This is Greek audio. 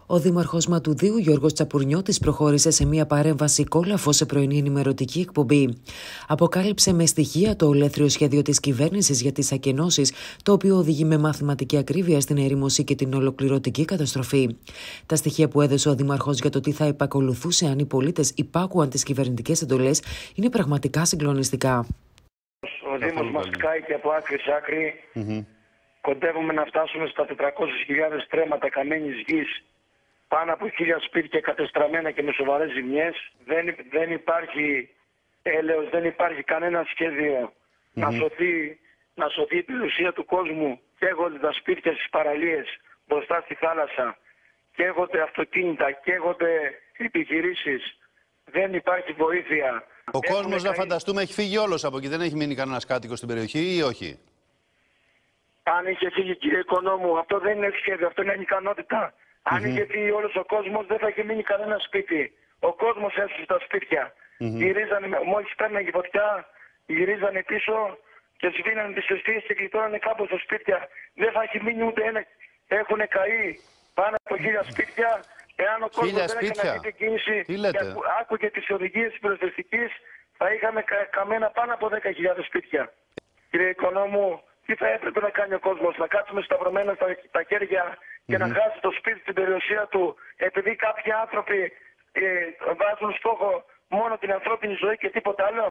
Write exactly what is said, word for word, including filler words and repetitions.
Ο Δήμαρχος Ματουδίου, Γιώργος Τσαπουρνιώτης, προχώρησε σε μια παρέμβαση κόλαφο σε πρωινή ενημερωτική εκπομπή. Αποκάλυψε με στοιχεία το ολέθριο σχέδιο της κυβέρνησης για τις ακενώσεις, το οποίο οδηγεί με μαθηματική ακρίβεια στην ερήμωση και την ολοκληρωτική καταστροφή. Τα στοιχεία που έδωσε ο Δήμαρχος για το τι θα επακολουθούσε αν οι πολίτες υπάκουαν τις κυβερνητικές εντολές είναι πραγματικά συγκλονιστικά. Ο Δήμος μας κάει και από άκρη σε άκρη. Mm-hmm. Κοντεύουμε να φτάσουμε στα τετρακόσιες χιλιάδες τρέματα καμένης γης, πάνω από χίλια σπίτια κατεστραμμένα και με σοβαρές ζημιές. Δεν, δεν υπάρχει έλεος, δεν υπάρχει κανένα σχέδιο mm-hmm. να, σωθεί, να σωθεί η περιουσία του κόσμου. Καίγονται τα σπίτια στις παραλίες μπροστά στη θάλασσα, καίγονται αυτοκίνητα, καίγονται επιχειρήσεις. Δεν υπάρχει βοήθεια. Ο κόσμος, να φανταστούμε, έχει φύγει όλος από εκεί. Δεν έχει μείνει κανένας κάτοικος στην περιοχή ή όχι? Αν είχε φύγει, κύριε Οικονόμου, αυτό δεν είναι σχέδιο, αυτό είναι ικανότητα. Mm-hmm. Αν είχε φύγει όλος ο κόσμος, δεν θα είχε μείνει κανένα σπίτι. Ο κόσμος έσωσε τα σπίτια. Mm-hmm. Γυρίζανε, μόλις πέρναγε φωτιά, γυρίζανε πίσω και σβήνανε τις αιστείες και γλιτώνανε κάπου στα σπίτια. Δεν θα έχει μείνει ούτε ένα. Έχουν καεί πάνω από χίλια σπίτια. Εάν ο κόσμος δεν έκανε αυτή την κίνηση και άκουγε τις οδηγίες της πυροσβεστικής, θα είχαμε κα, καμένα πάνω από δέκα χιλιάδες σπίτια. Κύριε Οικονόμου, τι θα έπρεπε να κάνει ο κόσμος? Να κάτσουμε σταυρωμένα στα τα χέρια και mm-hmm. να χάσει το σπίτι στην περιουσία του, επειδή κάποιοι άνθρωποι ε, βάζουν στόχο μόνο την ανθρώπινη ζωή και τίποτα άλλο?